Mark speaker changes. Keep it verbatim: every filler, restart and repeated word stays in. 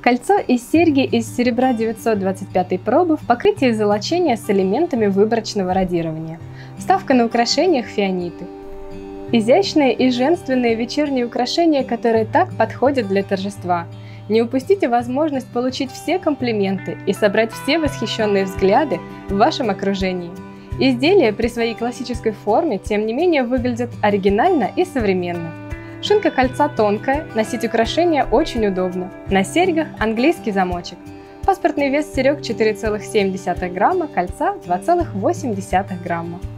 Speaker 1: Кольцо и серьги из серебра девятьсот двадцать пятой пробы в покрытии золочения с элементами выборочного радирования. Вставка на украшениях фианиты. Изящные и женственные вечерние украшения, которые так подходят для торжества. Не упустите возможность получить все комплименты и собрать все восхищенные взгляды в вашем окружении. Изделия при своей классической форме, тем не менее, выглядят оригинально и современно. Шинка кольца тонкая, носить украшения очень удобно. На серьгах английский замочек. Паспортный вес серег четыре целых семь десятых грамма, кольца два целых восемь десятых грамма.